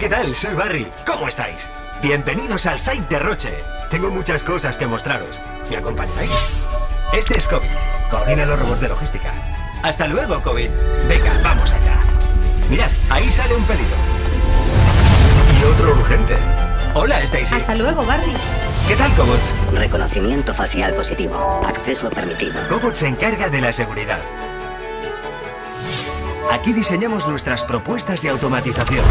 ¿qué tal? Soy Barry. ¿Cómo estáis? Bienvenidos al site de Roche. Tengo muchas cosas que mostraros. ¿Me acompañáis? Este es COVID. Coordina los robots de logística. Hasta luego, COVID. Venga, vamos allá. Mirad, ahí sale un pedido. Y otro urgente. Hola, Stacy. Hasta luego, Barry. ¿Qué tal, Cobot? Reconocimiento facial positivo. Acceso permitido. Cobot se encarga de la seguridad. Aquí diseñamos nuestras propuestas de automatización.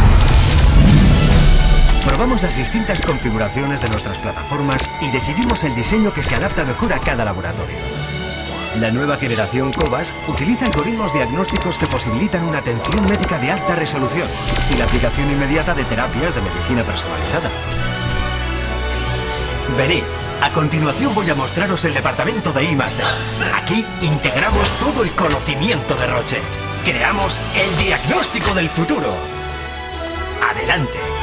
Probamos las distintas configuraciones de nuestras plataformas y decidimos el diseño que se adapta mejor a cada laboratorio. La nueva generación Cobas utiliza algoritmos diagnósticos que posibilitan una atención médica de alta resolución y la aplicación inmediata de terapias de medicina personalizada. Venid, a continuación voy a mostraros el departamento de I+D. Aquí integramos todo el conocimiento de Roche. Creamos el diagnóstico del futuro. ¡Adelante!